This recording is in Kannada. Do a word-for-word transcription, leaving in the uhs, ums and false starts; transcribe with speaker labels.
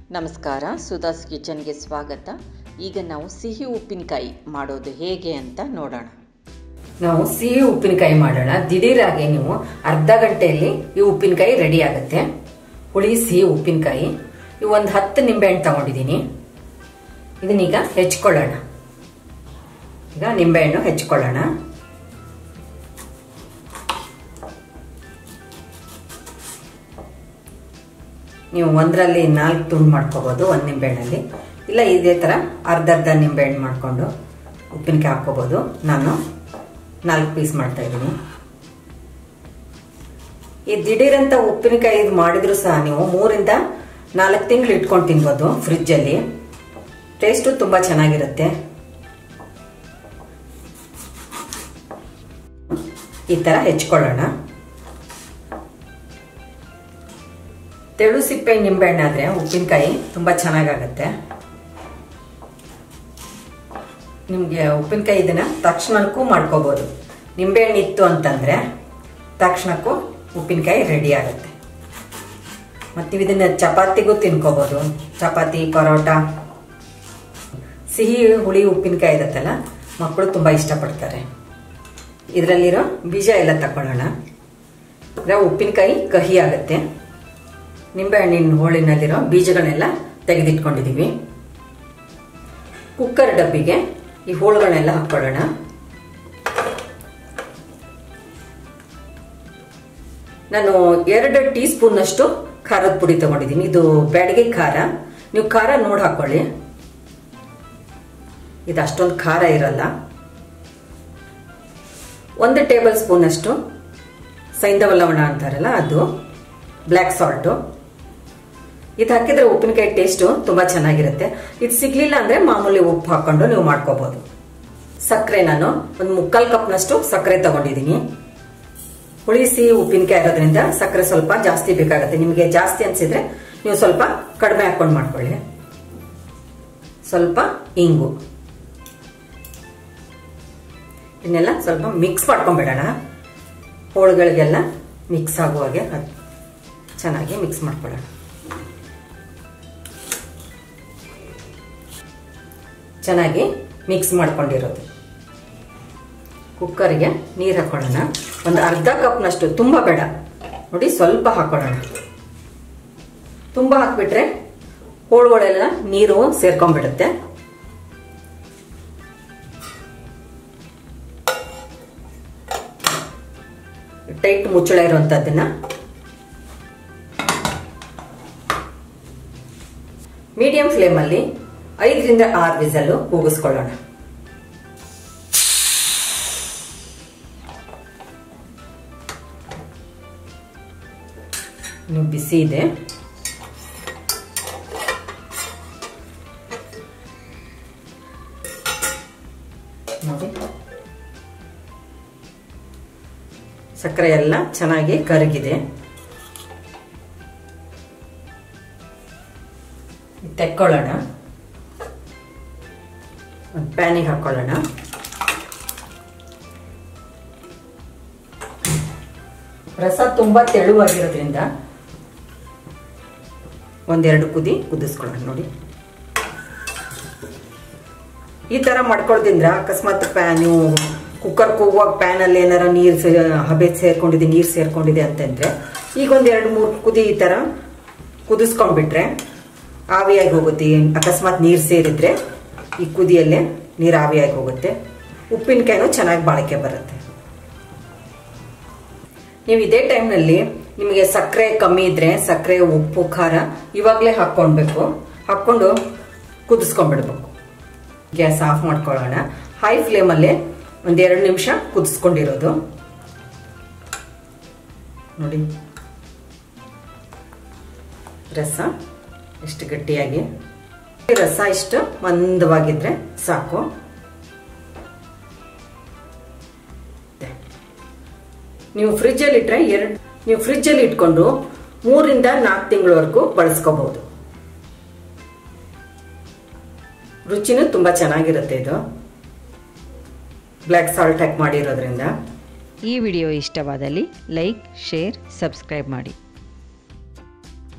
Speaker 1: ನಮಸ್ಕಾರ, ಸುಧಾಸ್ ಕಿಚನ್ಗೆ ಸ್ವಾಗತ. ಈಗ ನಾವು ಸಿಹಿ ಉಪ್ಪಿನಕಾಯಿ ಮಾಡೋದು ಹೇಗೆ ಅಂತ ನೋಡೋಣ.
Speaker 2: ನಾವು ಸಿಹಿ ಉಪ್ಪಿನಕಾಯಿ ಮಾಡೋಣ. ದಿಢೀರಾಗಿ ನೀವು ಅರ್ಧ ಗಂಟೆಯಲ್ಲಿ ಈ ಉಪ್ಪಿನಕಾಯಿ ರೆಡಿ ಆಗುತ್ತೆ. ಹುಳಿ ಸಿಹಿ ಉಪ್ಪಿನಕಾಯಿ. ಇವು ಒಂದು ಹತ್ತು ನಿಂಬೆಹಣ್ಣು ತಗೊಂಡಿದ್ದೀನಿ. ಇದನ್ನೀಗ ಹೆಚ್ಕೊಳ್ಳೋಣ. ಈಗ ನಿಂಬೆಹಣ್ಣು ಹೆಚ್ಕೊಳ್ಳೋಣ. ನೀವು ಒಂದರಲ್ಲಿ ನಾಲ್ಕು ತುಂಡು ಮಾಡ್ಕೋಬಹುದು, ಒಂದು ನಿಂಬೆಹಣ್ಣಲ್ಲಿ. ಇಲ್ಲ ಇದೇ ತರ ಅರ್ಧ ಅರ್ಧ ನಿಂಬೆಹಣ್ಣು ಮಾಡ್ಕೊಂಡು ಉಪ್ಪಿನಕಾಯಿ ಹಾಕೋಬಹುದು. ನಾನು ನಾಲ್ಕು ಪೀಸ್ ಮಾಡ್ತಾ ಇದ್ದೀನಿ. ಈ ದಿಢೀರಂತ ಉಪ್ಪಿನಕಾಯಿ ಇದು ಮಾಡಿದ್ರು ಸಹ ನೀವು ಮೂರಿಂದ ನಾಲ್ಕು ತಿಂಗಳು ಇಟ್ಕೊಂಡು ತಿನ್ಬೋದು ಫ್ರಿಜ್ ಅಲ್ಲಿ. ಟೇಸ್ಟು ತುಂಬಾ ಚೆನ್ನಾಗಿರುತ್ತೆ. ಈ ತರ ಹೆಚ್ಕೊಳ್ಳೋಣ. ತೆಳು ಸಿಪ್ಪೆ ನಿಂಬೆಹಣ್ಣಾದ್ರೆ ಉಪ್ಪಿನಕಾಯಿ ತುಂಬಾ ಚೆನ್ನಾಗಾಗತ್ತೆ. ನಿಮ್ಗೆ ಉಪ್ಪಿನಕಾಯಿ ಇದನ್ನ ತಕ್ಷಣಕ್ಕೂ ಮಾಡ್ಕೋಬಹುದು. ನಿಂಬೆಹಣ್ಣು ಇತ್ತು ಅಂತಂದ್ರೆ ತಕ್ಷಣಕ್ಕೂ ಉಪ್ಪಿನಕಾಯಿ ರೆಡಿ ಆಗುತ್ತೆ. ಮತ್ತೆ ಇದನ್ನ ಚಪಾತಿಗೂ ತಿನ್ಕೋಬಹುದು. ಚಪಾತಿ, ಪರೋಟ. ಸಿಹಿ ಹುಳಿ ಉಪ್ಪಿನಕಾಯಿ ಇರುತ್ತಲ್ಲ, ಮಕ್ಕಳು ತುಂಬಾ ಇಷ್ಟಪಡ್ತಾರೆ. ಇದರಲ್ಲಿರೋ ಬೀಜ ಎಲ್ಲ ತಕೊಳ್ಳೋಣ. ಉಪ್ಪಿನಕಾಯಿ ಕಹಿ ಆಗುತ್ತೆ. ನಿಂಬೆಹಣ್ಣಿನ ಹೋಳಿನಲ್ಲಿರೋ ಬೀಜಗಳನ್ನೆಲ್ಲ ತೆಗೆದಿಟ್ಕೊಂಡಿದೀವಿ. ಕುಕ್ಕರ್ ಡಬ್ಬಿಗೆ ಈ ಹೋಳುಗಳನ್ನೆಲ್ಲ ಹಾಕೊಳ್ಳೋಣ. ನಾನು ಎರಡು ಟೀ ಸ್ಪೂನ್ ಅಷ್ಟು ಖಾರದ ಪುಡಿ ತಗೊಂಡಿದ್ದೀನಿ. ಇದು ಬ್ಯಾಡಗಿ ಖಾರ. ನೀವು ಖಾರ ನೋಡಿ ಹಾಕೊಳ್ಳಿ. ಇದು ಅಷ್ಟೊಂದು ಖಾರ ಇರಲ್ಲ. ಒಂದು ಟೇಬಲ್ ಸ್ಪೂನ್ ಅಷ್ಟು ಸೈಂಧವ ಲವಣ ಅಂತಾರಲ್ಲ ಅದು, ಬ್ಲ್ಯಾಕ್ ಸಾಲ್ಟ್. ಇದು ಹಾಕಿದ್ರೆ ಉಪ್ಪಿನಕಾಯಿ ಟೇಸ್ಟ್ ತುಂಬಾ ಚೆನ್ನಾಗಿರುತ್ತೆ. ಇದು ಸಿಗ್ಲಿಲ್ಲ ಅಂದ್ರೆ ಮಾಮೂಲಿ ಉಪ್ಪು ಹಾಕೊಂಡು ನೀವು ಮಾಡ್ಕೋಬಹುದು. ಸಕ್ಕರೆ ನಾನು ಒಂದು ಮುಕ್ಕಾಲ್ ಕಪ್ನಷ್ಟು ಸಕ್ಕರೆ ತಗೊಂಡಿದ್ದೀನಿ. ಹುಳಿಸಿ ಉಪ್ಪಿನಕಾಯಿ ಇರೋದ್ರಿಂದ ಸಕ್ಕರೆ ಸ್ವಲ್ಪ ಜಾಸ್ತಿ ಬೇಕಾಗುತ್ತೆ. ನಿಮಗೆ ಜಾಸ್ತಿ ಅನ್ಸಿದ್ರೆ ನೀವು ಸ್ವಲ್ಪ ಕಡಿಮೆ ಹಾಕೊಂಡು ಮಾಡ್ಕೊಳ್ಳಿ. ಸ್ವಲ್ಪ ಇಂಗು. ಇದನ್ನೆಲ್ಲ ಸ್ವಲ್ಪ ಮಿಕ್ಸ್ ಮಾಡ್ಕೊಂಡ್ಬಿಡೋಣ. ಹೋಳುಗಳಿಗೆಲ್ಲ ಮಿಕ್ಸ್ ಆಗುವಾಗೆ ಚೆನ್ನಾಗಿ ಮಿಕ್ಸ್ ಮಾಡ್ಕೊಳ್ಳೋಣ. ಚೆನ್ನಾಗಿ ಮಿಕ್ಸ್ ಮಾಡ್ಕೊಂಡಿರೋದು. ಕುಕ್ಕರ್ಗೆ ನೀರು ಹಾಕೊಳ್ಳೋಣ. ಒಂದು ಅರ್ಧ ಕಪ್ನಷ್ಟು, ತುಂಬಾ ಬೇಡ ನೋಡಿ, ಸ್ವಲ್ಪ ಹಾಕೊಳ್ಳೋಣ. ತುಂಬಾ ಹಾಕ್ಬಿಟ್ರೆ ಹೋಳುಗಳೆಲ್ಲ ನೀರು ಸೇರ್ಕೊಂಡ್ಬಿಡುತ್ತೆ. ಟೈಟ್ ಮುಚ್ಚಳ ಇರುವಂತದ್ದನ್ನ ಮೀಡಿಯಂ ಫ್ಲೇಮ್ ಅಲ್ಲಿ ಐದರಿಂದ ಆರು ವಿಸಲ್ಲು ಕೂಗಿಸ್ಕೊಳ್ಳೋಣ. ಇನ್ನು ಬಿಸಿ ಇದೆ. ನೋಡಿ, ಸಕ್ಕರೆ ಎಲ್ಲ ಚೆನ್ನಾಗಿ ಕರಗಿದೆ. ತೆಕ್ಕೊಳ್ಳೋಣ. ಒಂದು ಪ್ಯಾನಿಗೆ ಹಾಕೊಳ್ಳೋಣ. ರಸ ತುಂಬಾ ತೆಳುವಾಗಿರೋದ್ರಿಂದ ಒಂದೆರಡು ಕುದಿ ಕುದಿಸ್ಕೊಳ್ಳೋಣ. ನೋಡಿ, ಈ ತರ ಮಾಡ್ಕೊಳ್ಳೋದ್ರಿಂದ ಅಕಸ್ಮಾತ್ ಪ್ಯಾನ್ ನೀವು ಕುಕ್ಕರ್ ಕೂಗುವಾಗ ಪ್ಯಾನ್ ಅಲ್ಲಿ ಏನಾರ ನೀರು ಹಬೆ ಸೇರ್ಕೊಂಡಿದೆ, ನೀರು ಸೇರ್ಕೊಂಡಿದೆ ಅಂತಂದ್ರೆ ಈಗ ಒಂದ್ ಎರಡು ಮೂರು ಕುದಿ ಈ ತರ ಕುದಿಸ್ಕೊಂಡ್ಬಿಟ್ರೆ ಆವಿಯಾಗಿ ಹೋಗುತ್ತೆ. ಅಕಸ್ಮಾತ್ ನೀರು ಸೇರಿದ್ರೆ ಈ ಕುದಿಯಲ್ಲೇ ನೀರು ಆವಿಯಾಗಿ ಹೋಗುತ್ತೆ. ಉಪ್ಪಿನಕಾಯಿನೂ ಚೆನ್ನಾಗಿ ಬಾಳಿಕೆ ಬರುತ್ತೆ. ನೀವು ಇದೇ ಟೈಮ್ನಲ್ಲಿ ನಿಮಗೆ ಸಕ್ಕರೆ ಕಮ್ಮಿ ಇದ್ರೆ ಸಕ್ಕರೆ, ಉಪ್ಪು, ಖಾರ ಇವಾಗಲೇ ಹಾಕ್ಕೊಳ್ಬೇಕು. ಹಾಕ್ಕೊಂಡು ಕುದಿಸ್ಕೊಂಡ್ಬಿಡ್ಬೇಕು. ಗ್ಯಾಸ್ ಆಫ್ ಮಾಡ್ಕೊಳ್ಳೋಣ. ಹೈ ಫ್ಲೇಮಲ್ಲೇ ಒಂದೆರಡು ನಿಮಿಷ ಕುದಿಸ್ಕೊಂಡಿರೋದು. ನೋಡಿ, ರಸ ಎಷ್ಟು ಗಟ್ಟಿಯಾಗಿ. ರಸ ಇಷ್ಟು ಮಂದವಾಗಿದ್ರೆ ಸಾಕು. ನೀವು ಫ್ರಿಜ್ ಅಲ್ಲಿ ಇಟ್ರೆ ಎರಡು ನೀವು ಫ್ರಿಜ್ ಅಲ್ಲಿ ಇಟ್ಕೊಂಡು ಮೂರಿಂದ ನಾಲ್ಕು ತಿಂಗಳವರೆಗೂ ಬಳಸ್ಕೋಬಹುದು. ರುಚಿನೂ ತುಂಬಾ ಚೆನ್ನಾಗಿರುತ್ತೆ. ಇದು ಬ್ಲ್ಯಾಕ್ ಸಾಲ್ಟ್ ಹಾಕಿ ಮಾಡಿರೋದ್ರಿಂದ.
Speaker 1: ಈ ವಿಡಿಯೋ ಇಷ್ಟವಾದಲ್ಲಿ ಲೈಕ್, ಶೇರ್, ಸಬ್ಸ್ಕ್ರೈಬ್ ಮಾಡಿ.